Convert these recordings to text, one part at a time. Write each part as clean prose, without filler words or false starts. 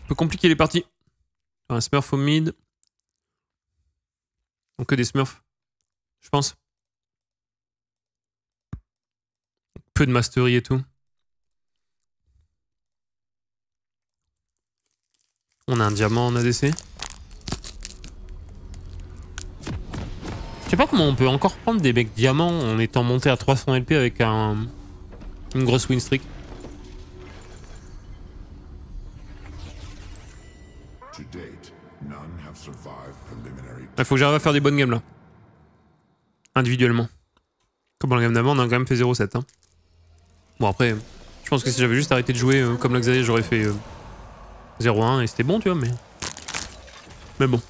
Un peu compliqué les parties. Un smurf au mid. Donc que des smurfs. Je pense. Peu de mastery et tout. On a un diamant en ADC. Je sais pas comment on peut encore prendre des mecs diamants en étant monté à 300 LP avec une grosse win streak. Il faut que j'arrive à faire des bonnes games là. Individuellement. Comme dans la gamme d'avant, on a quand même fait 0-7. Hein. Bon après, je pense que si j'avais juste arrêté de jouer comme l'Axalia, j'aurais fait 0-1 et c'était bon, tu vois, mais bon.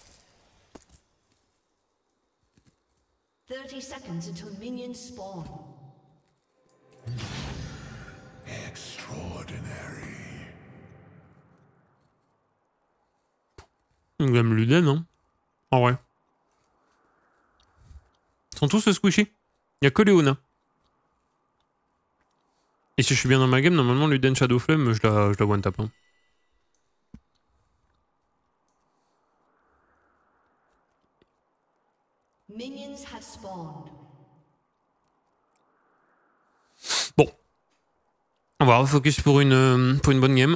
30 seconds until minions spawn. Extraordinary. Une gamme Luden, hein. En vrai. Ils sont tous squishy. Il n'y a que Léona. Et si je suis bien dans ma game, normalement Luden Shadow Flame, je la one tap. Hein. Minions have spawned. Bon. On va refocus pour une bonne game.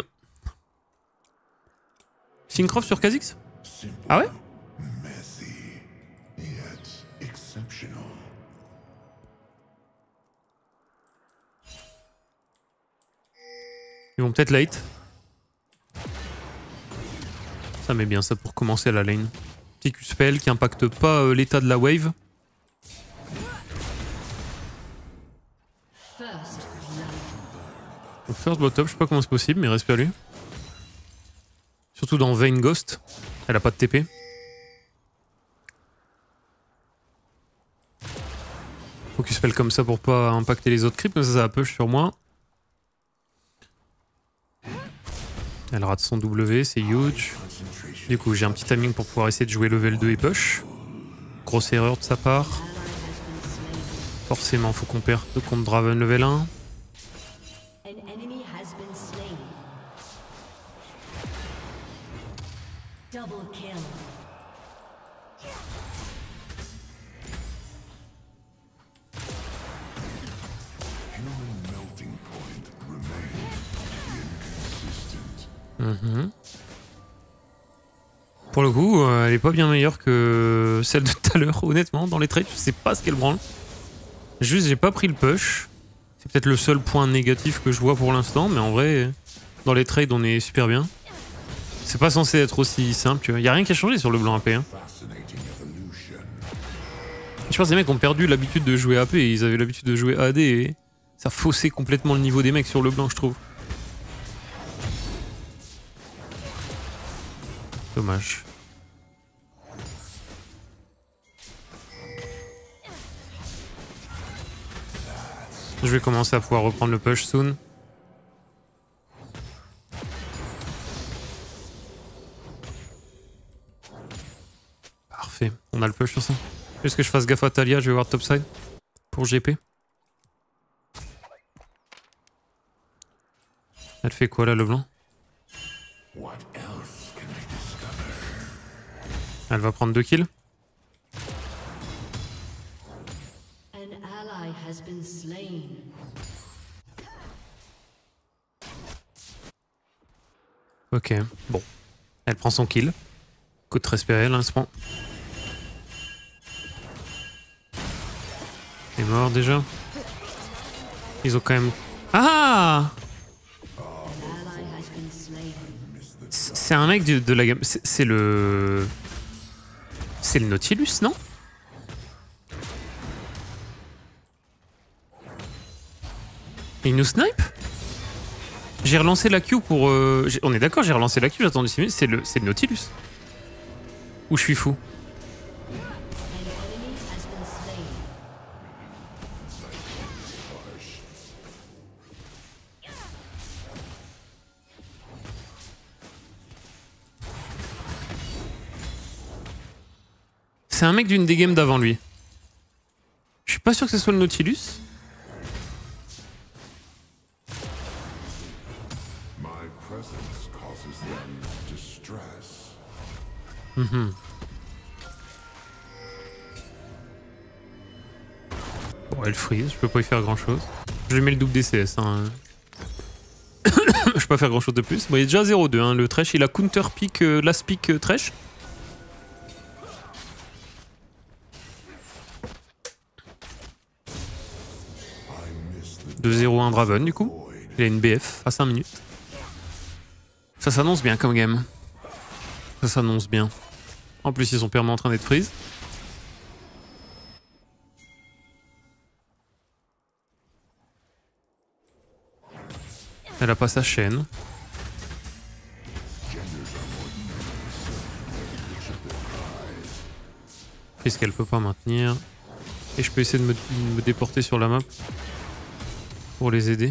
Syncroft sur Kha'Zix? Ah ouais? Messy, yet exceptional. Ils vont peut-être late. Ça met bien ça pour commencer la lane. Petit Q-spell qui impacte pas l'état de la wave. Donc first bottom, je sais pas comment c'est possible, mais respire lui. Surtout dans Vayne Ghost. Elle a pas de TP. Faut Q-spell comme ça pour pas impacter les autres creeps, comme ça push sur moi. Elle rate son W, c'est huge. Du coup, j'ai un petit timing pour pouvoir essayer de jouer level 2 et push. Grosse erreur de sa part. Forcément, faut qu'on perde contre Draven level 1. An enemy has been slain. Double kill. Human melting point remains inconsistent. Pour le coup, elle est pas bien meilleure que celle de tout à l'heure, honnêtement. Dans les trades, je sais pas ce qu'elle branle. Juste, j'ai pas pris le push. C'est peut-être le seul point négatif que je vois pour l'instant, mais en vrai, dans les trades, on est super bien. C'est pas censé être aussi simple, tu vois. Y a rien qui a changé sur le blanc AP. Hein. Fascinating evolution. Je pense que les mecs ont perdu l'habitude de jouer AP et ils avaient l'habitude de jouer AD et ça faussait complètement le niveau des mecs sur le blanc, je trouve. Dommage. Je vais commencer à pouvoir reprendre le push soon. Parfait, on a le push sur ça. Juste que je fasse gaffe à Talia, je vais voir topside pour GP. Elle fait quoi là, le blanc? What else can I discover? Elle va prendre 2 kills. An ally has been slain. Ok, bon. Elle prend son kill. Coup de respirer, là, elle se prend. Elle est mort déjà. Ils ont quand même... Ah! An ally has been slain. C'est un mec de la gamme... C'est le... C'est le Nautilus, non? Il nous snipe? J'ai relancé la Q pour... On est d'accord, j'ai relancé la Q, j'ai attendu 6 minutes, c'est le Nautilus. Ou je suis fou? An enemy has been slain. C'est un mec d'une des games d'avant lui. Je suis pas sûr que ce soit le Nautilus. My presence causes them distress. Bon, elle freeze, je peux pas y faire grand chose. Je lui mets le double DCS. Hein. Je peux pas faire grand chose de plus. Bon, il est déjà 0-2. Hein. Le Thresh, il a counter pick, last pick Thresh. De 0-1 Draven du coup. Il a une BF à 5 minutes. Ça s'annonce bien comme game. Ça s'annonce bien. En plus, ils sont permanents en train d'être freeze. Elle a pas sa chaîne. Qu'est-ce qu'elle peut pas maintenir? Et je peux essayer de me déporter sur la map pour les aider.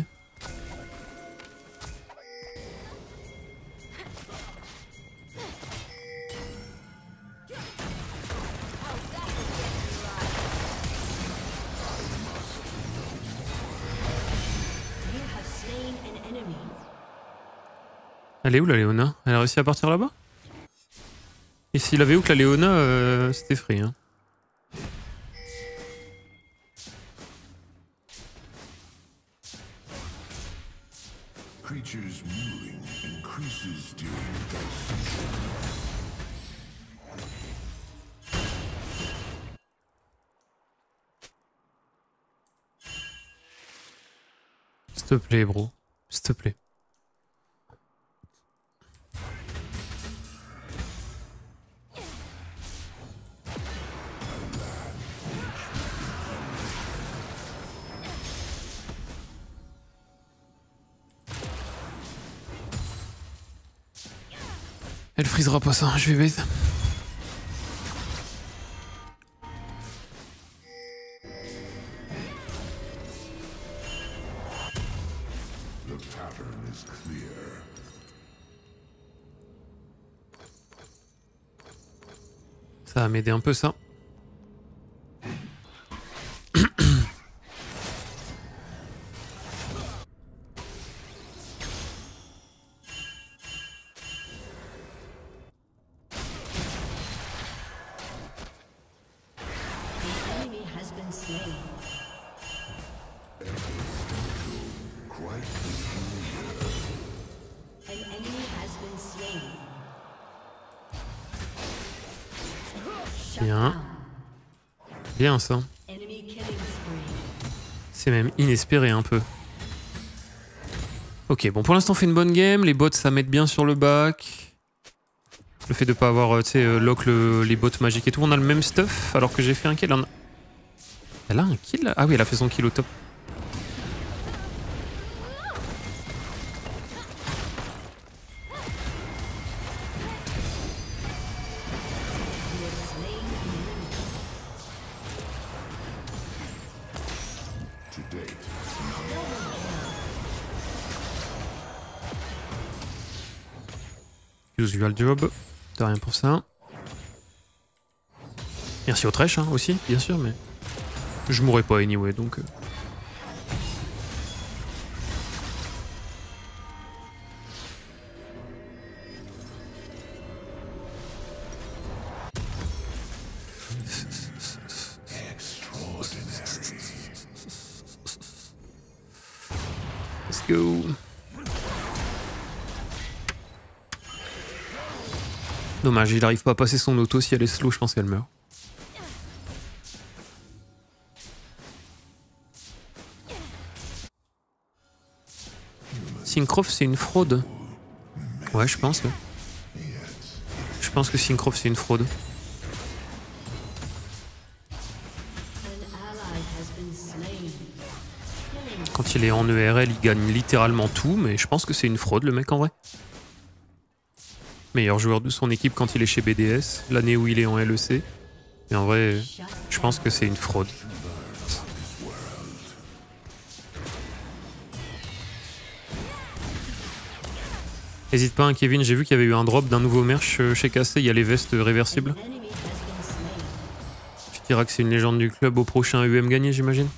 Elle est où la Léona? Elle a réussi à partir là-bas? Et s'il avait où que la Léona, c'était free. Hein. Creatures mewing increases during dissection. S'il te plaît, bro. S'il te plaît. Elle frisera pas ça, je vais bait. The pattern is clear. Ça va m'aider un peu ça. Bien. Bien ça. C'est même inespéré un peu. Ok, bon pour l'instant on fait une bonne game. Les bots ça m'aide bien sur le back. Le fait de pas avoir, tu sais, lock les bots magiques et tout. On a le même stuff alors que j'ai fait un kill. Elle a un kill? Ah oui, elle a fait son kill au top. Usual job, de rien pour ça. Merci au Thresh hein, aussi, bien sûr, mais je mourrai pas anyway, donc... Let's go. Dommage, il arrive pas à passer son auto. Si elle est slow, je pense qu'elle meurt. Syncroft, c'est une fraude. Ouais, je pense. Ouais. Je pense que Syncroft, c'est une fraude. Quand il est en ERL, il gagne littéralement tout, mais je pense que c'est une fraude, le mec, en vrai. Meilleur joueur de son équipe quand il est chez BDS, l'année où il est en LEC. Mais en vrai, je pense que c'est une fraude. N'hésite pas, hein, Kevin, j'ai vu qu'il y avait eu un drop d'un nouveau merch chez KC, il y a les vestes réversibles. Tu diras que c'est une légende du club au prochain UM gagné, j'imagine.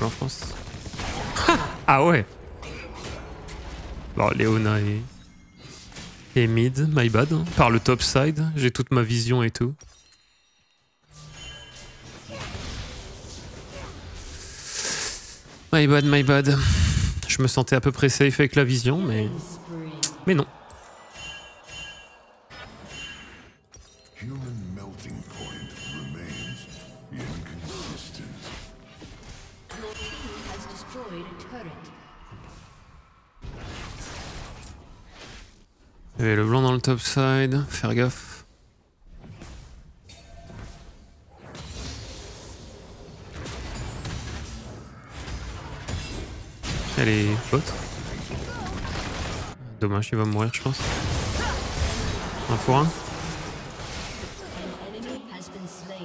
blanc, je pense. Ah ouais. Bon, Léona et mid, my bad. Hein. Par le top side, j'ai toute ma vision et tout. My bad, my bad. Je me sentais à peu près safe avec la vision, mais non. Human melting point remains inconsistent. Your team has destroyed a turret. Il y avait le blanc dans le top side, faire gaffe. Elle est haute. Dommage, il va mourir, je pense. Un pour un. An enemy has been slain.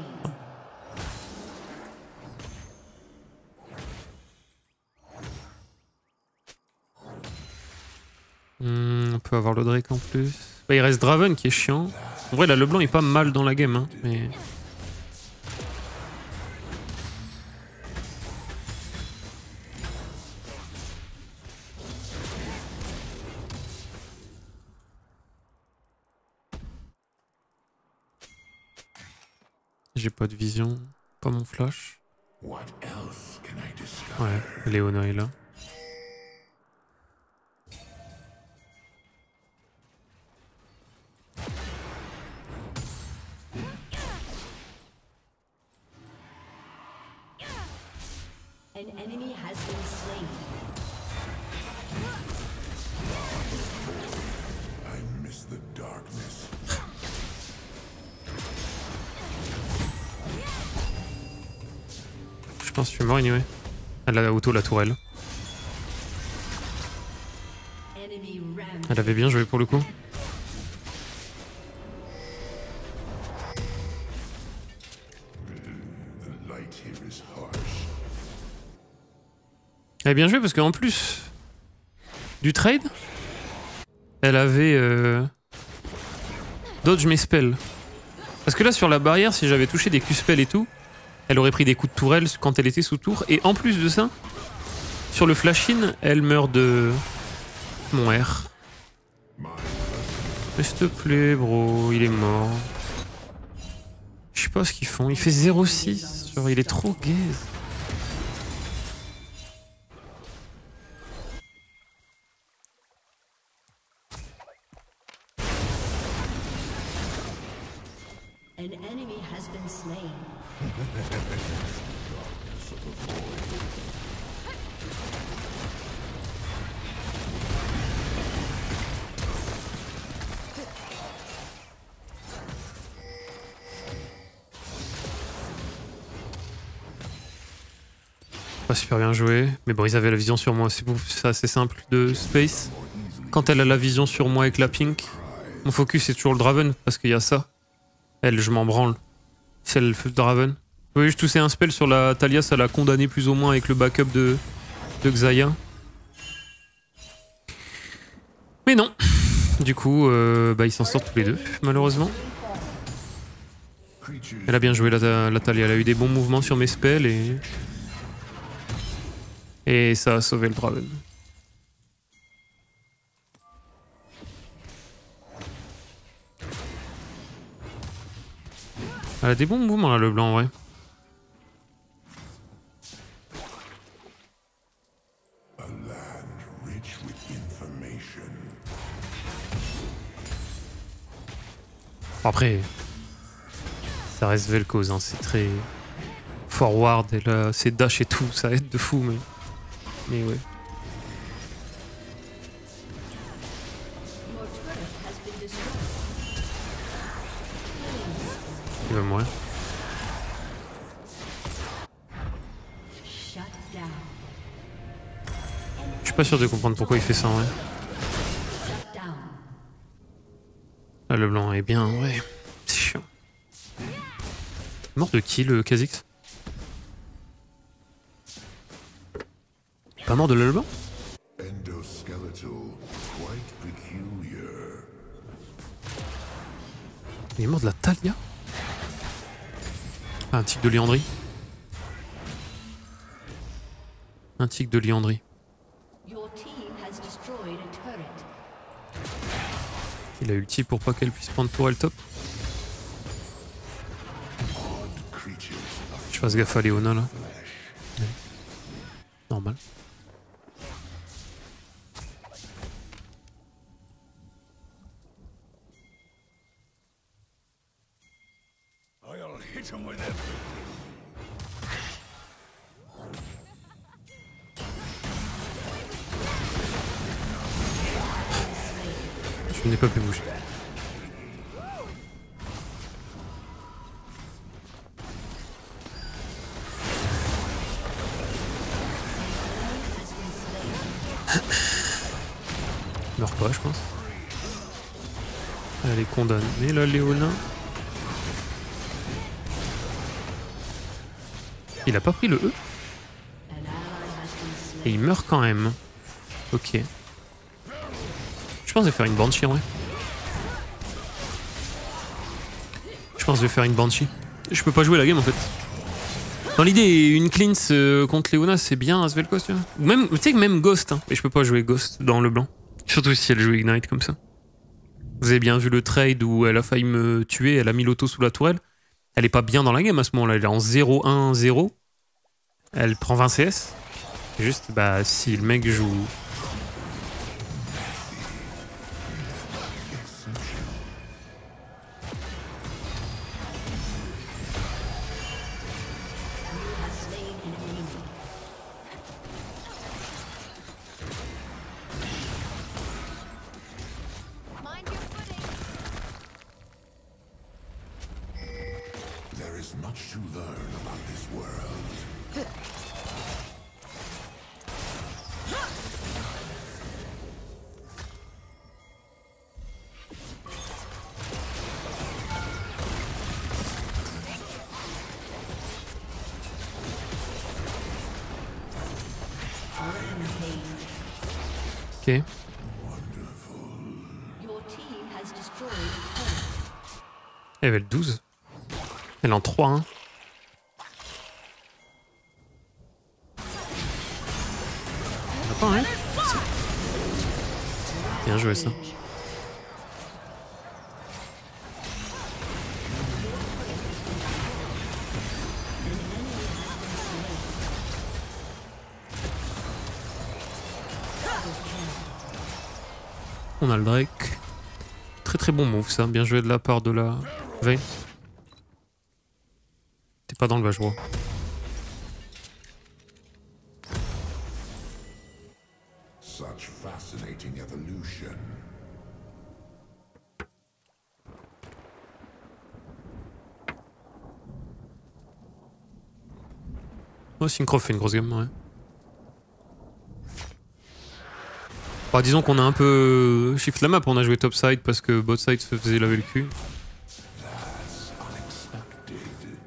On peut avoir le Drake en plus. Bah, il reste Draven qui est chiant. En vrai, là, le blanc est pas mal dans la game, hein, mais... J'ai pas de vision, pas mon flash. What else can I discover? Ouais, Léona est là. An enemy has been slain. I miss the darkness. Je pense que je suis mort anyway. Elle a auto la tourelle. Enemy ram. Elle avait bien joué pour le coup. The light here is harsh. Elle a bien joué parce qu'en plus du trade, elle avait dodge mes spells. Parce que là sur la barrière, si j'avais touché des Q-spells et tout, elle aurait pris des coups de tourelle quand elle était sous tour. Et en plus de ça, sur le flash-in, elle meurt de mon R. Mais s'il te plaît, bro, il est mort. Je sais pas ce qu'ils font. Il fait 0,6. Genre, il est trop gaze. An enemy has been slain. Pas super bien joué. Mais bon, ils avaient la vision sur moi. C'est assez simple de Space. Quand elle a la vision sur moi avec la pink, mon focus c'est toujours le Draven parce qu'il y a ça. Elle, je m'en branle. C'est le Draven. Oui, je toussais un spell sur la Talia, ça l'a condamné plus ou moins avec le backup de Xayah. Mais non. Du coup, bah, ils s'en sortent tous les deux, malheureusement. Elle a bien joué la Talia, elle a eu des bons mouvements sur mes spells et ça a sauvé le Draven. Elle a des bons mouvements là, le blanc, ouais. A land rich with information. Après, ça reste Vel'Koz, hein, c'est très forward et là, c'est dash et tout, ça aide de fou, mais ouais. Your turret has been destroyed. Il va mourir. Shut down. Je suis pas sûr de comprendre pourquoi il fait ça, ouais. Shut down. Là, le blanc est bien, ouais. C'est chiant. Mort de qui, le Kha'Zix? Pas mort de le blanc? Endoskeletal, quite peculiar. Il est mort de la Talia? Ah, un tic de Liandry. Un tic de Liandry. Your team has destroyed a turret. Il a ulti pour pas qu'elle puisse prendre tourelle top. Je fasse gaffe à Léona là. Ouais. Normal. I'll hit him with everything. Je n'ai pas pu bouger. Il meurt pas, je pense. Elle est condamnée, la Léona. Il a pas pris le E. Et il meurt quand même. Ok. Je pense que je vais faire une Banshee en vrai. Je pense que je vais faire une Banshee. Je peux pas jouer la game en fait. Dans l'idée, une cleanse contre Léona, c'est bien à Svel'Koz, tu vois. Ou même, tu sais que même Ghost, hein. Mais je peux pas jouer Ghost dans le blanc. Surtout si elle joue Ignite comme ça. Vous avez bien vu le trade où elle a failli me tuer, elle a mis l'auto sous la tourelle. Elle est pas bien dans la game à ce moment-là, elle est en 0-1-0. Elle prend 20 CS. Juste, bah, si le mec joue... There is much to learn about this world. Ok. Your team has destroyed a turret. Level 12. Elle est en 3-1. On a pas un Bien joué ça. On a le Drake. Très très bon move ça, bien joué de la part de la Vayne. T'es pas dans le bas, je vois. Such fascinating evolution. Oh, Syncroft fait une grosse game, ouais. Bah, disons qu'on a un peu shift la map, on a joué top side parce que bot side se faisait laver le cul. That's unexpected.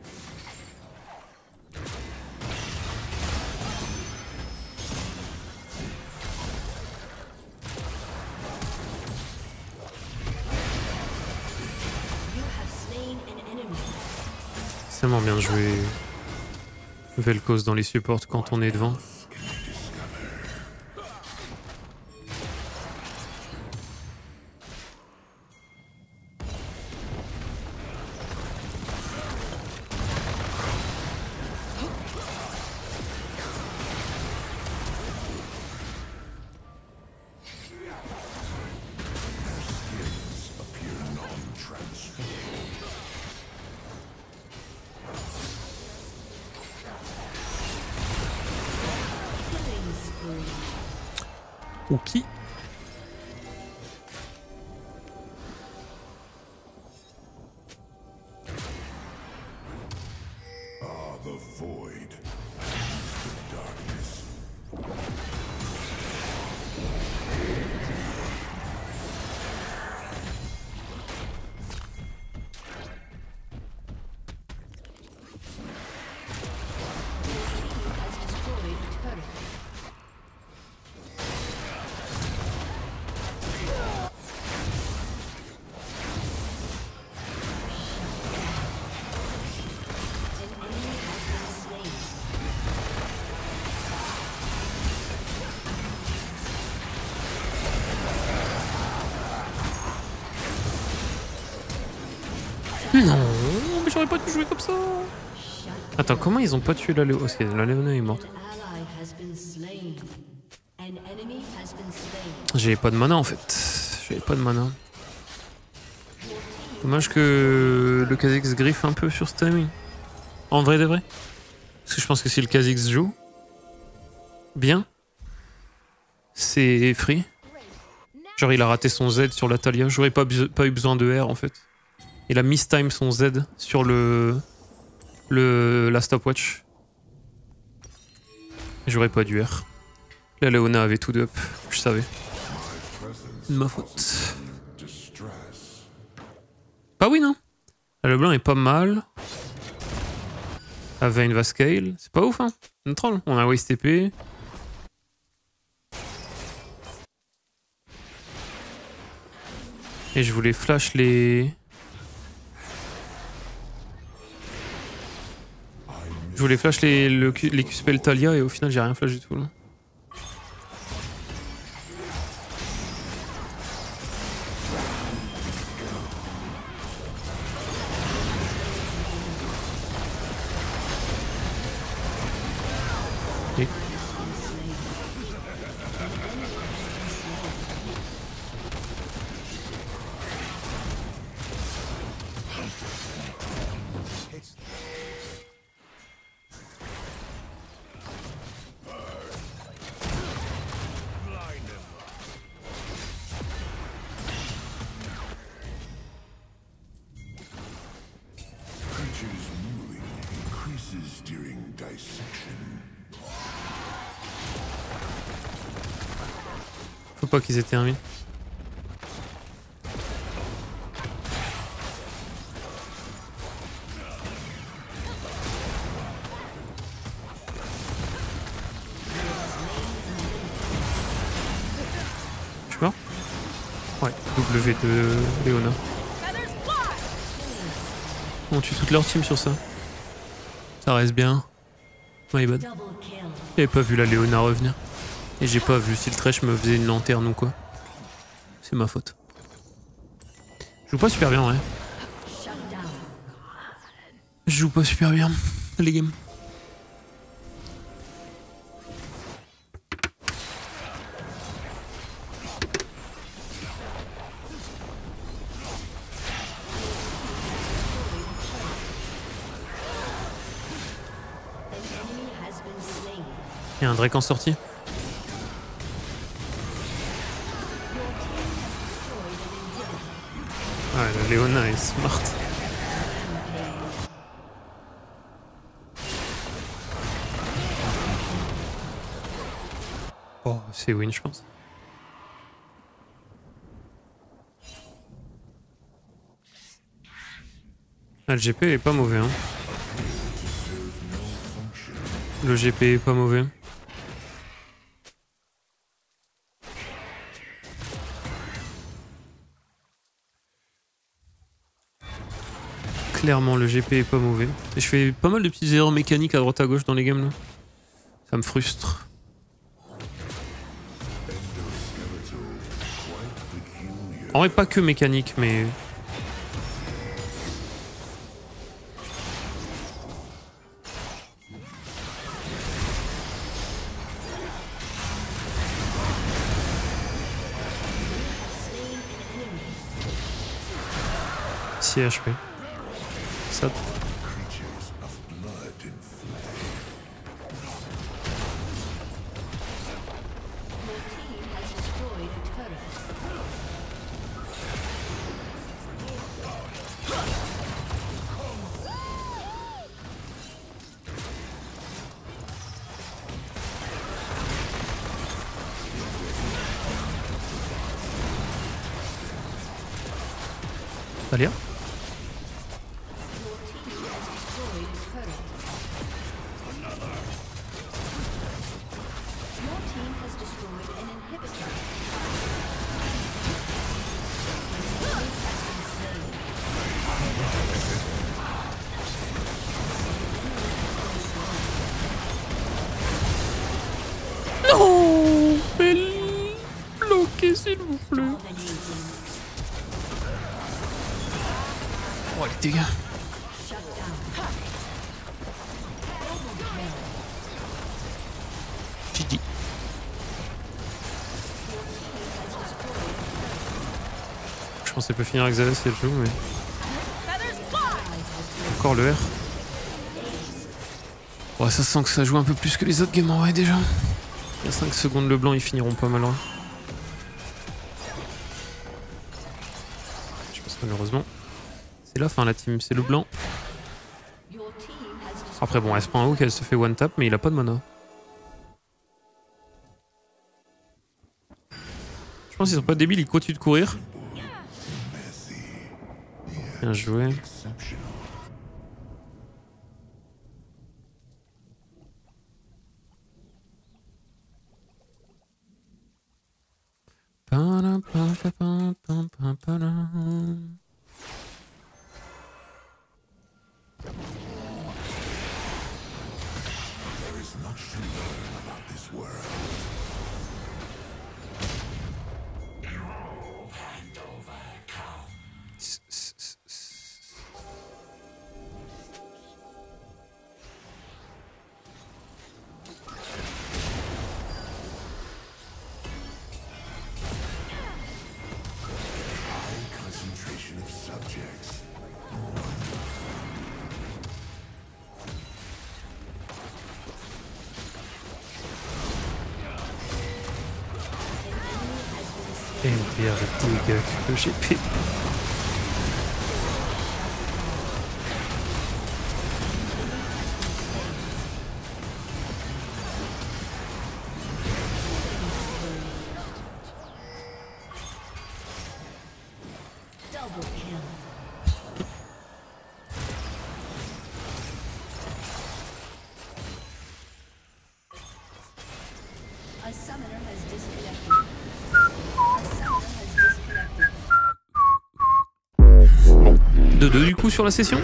You have slain an enemy. C'est tellement bien de jouer Vel'Koz dans les supports quand on est devant. Appear non-transformed. Killing spree. Ok. Ah, the void. The darkness. Has destroyed a turret. Non, mais j'aurais pas dû jouer comme ça. Attends, comment ils ont pas tué la Léona? Parce que la Léona est morte. J'avais pas de mana en fait. J'avais pas de mana. Dommage que le Kha'Zix griffe un peu sur ce timing. En vrai de vrai. Parce que je pense que si le Kha'Zix joue bien, c'est free. Genre il a raté son Z sur la Talia. J'aurais pas eu besoin de R en fait. Il a mistime son Z sur la stopwatch. J'aurais pas dû R. La Léona avait tout up, je savais. De ma faute. Pas win hein. La Leblanc est pas mal. La Vayne va scale. C'est pas ouf hein. On troll. On a waste TP. Et je voulais flash les... Je voulais flash les Q-spell Talia et au final j'ai rien flash du tout là. Et... Faut pas qu'ils aient terminé. Je suis mort? Ouais, W de Léona. On tue toute leur team sur ça. Ça reste bien. My bad. J'avais pas vu la Léona revenir. Et j'ai pas vu si le Thresh me faisait une lanterne ou quoi. C'est ma faute. Je joue pas super bien, ouais. Je joue pas super bien, les games. Il y a un Drake en sortie. Ouais, la Léona est smart. Oh, c'est win, je pense. Ah, le GP est pas mauvais, hein. Le GP est pas mauvais. Clairement, le GP est pas mauvais. Et je fais pas mal de petites erreurs mécaniques à droite à gauche dans les games là. Ça me frustre. En vrai, pas que mécanique, mais... Si HP. Ça... Talia. Non, mais bloquez s'il vous plaît. Oh les dégâts. GG. Je pensais pas finir avec Xavas si elle joue, mais... Encore le R. Ouais, ça sent que ça joue un peu plus que les autres games en vrai déjà. Il y a 5 secondes le blanc, ils finiront pas mal. Je pense malheureusement. C'est la fin la team, c'est le blanc. Après bon, elle se prend un hook, elle se fait one tap, mais il a pas de mana. Je pense qu'ils sont pas débiles, ils continuent de courir. Bien joué. MDR de dégâts que j'ai payé. A summoner has disconnected. A summoner has disconnected. 2-2 du coup sur la session.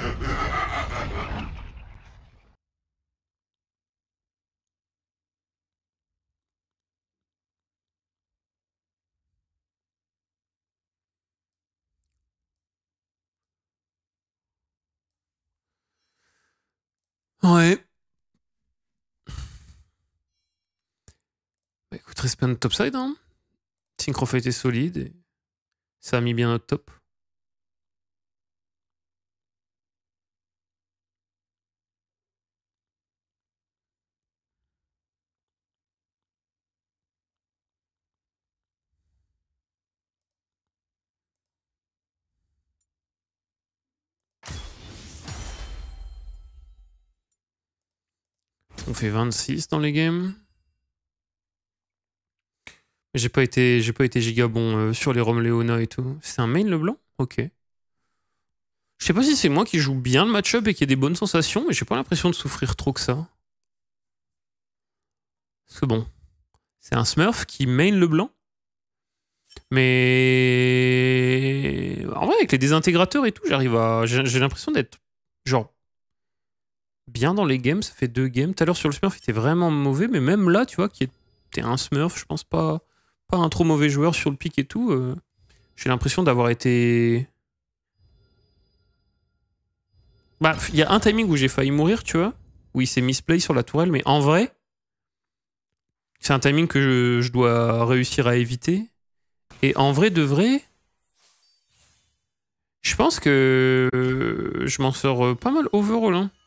Ouais. Bah écoute, respect notre topside, hein. Synchrofight est solide et ça a mis bien notre top. On fait 26 dans les games. J'ai pas été giga bon sur les Rom Leona et tout. C'est un main le blanc? Ok. Je sais pas si c'est moi qui joue bien le match-up et qui a des bonnes sensations, mais j'ai pas l'impression de souffrir trop que ça. Parce que bon, c'est un Smurf qui main le blanc. Mais en vrai, avec les désintégrateurs et tout, j'ai l'impression d'être genre bien dans les games. Ça fait 2 games. Tout à l'heure sur le Smurf, il était vraiment mauvais, mais même là, tu vois, qui était un Smurf, je pense pas un trop mauvais joueur sur le pic et tout. J'ai l'impression d'avoir été... Bah, il y a un timing où j'ai failli mourir, tu vois, où il s'est misplay sur la tourelle, mais en vrai, c'est un timing que je dois réussir à éviter. Et en vrai de vrai, je pense que je m'en sors pas mal overall, hein.